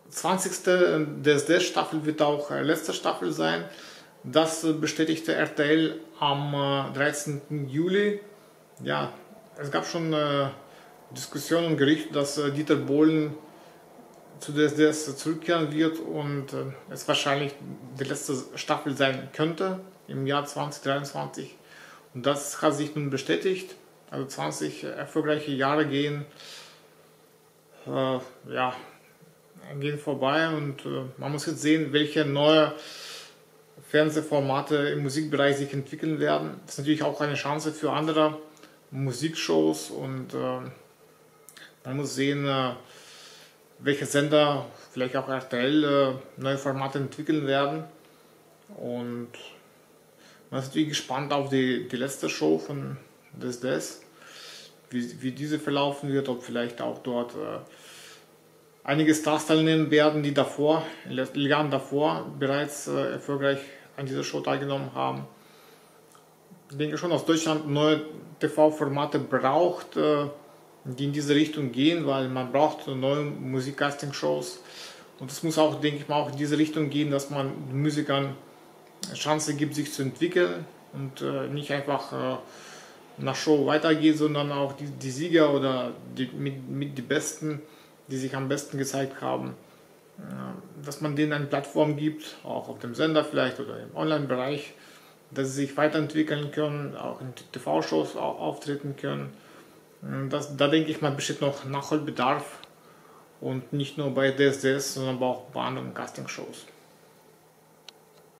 20. DSDS-Staffel wird auch letzte Staffel sein. Das bestätigte RTL am 13. Juli. Ja, es gab schon Diskussionen und Gerüchte, dass Dieter Bohlen zu DSDS zurückkehren wird und es wahrscheinlich die letzte Staffel sein könnte im Jahr 2023. Und das hat sich nun bestätigt. Also 20 erfolgreiche Jahre gehen vorbei und man muss jetzt sehen, welche neue Fernsehformate im Musikbereich sich entwickeln werden. Das ist natürlich auch eine Chance für andere Musikshows und man muss sehen, welche Sender, vielleicht auch RTL, neue Formate entwickeln werden. Und man ist natürlich gespannt auf die letzte Show von DSDS, wie diese verlaufen wird, ob vielleicht auch dort einige Stars teilnehmen werden, die davor, in den Jahren davor bereits erfolgreich an dieser Show teilgenommen haben. Ich denke schon, dass Deutschland neue TV-Formate braucht, die in diese Richtung gehen, weil man braucht neue Musik-Casting-Shows. Und es muss auch, denke ich mal, auch in diese Richtung gehen, dass man den Musikern eine Chance gibt, sich zu entwickeln und nicht einfach nach Show weitergeht, sondern auch die Sieger oder die Besten, die sich am besten gezeigt haben, dass man denen eine Plattform gibt, auch auf dem Sender vielleicht oder im Online-Bereich, dass sie sich weiterentwickeln können, auch in TV-Shows auftreten können. Da denke ich mal, besteht noch Nachholbedarf und nicht nur bei DSDS, sondern auch bei anderen Castingshows.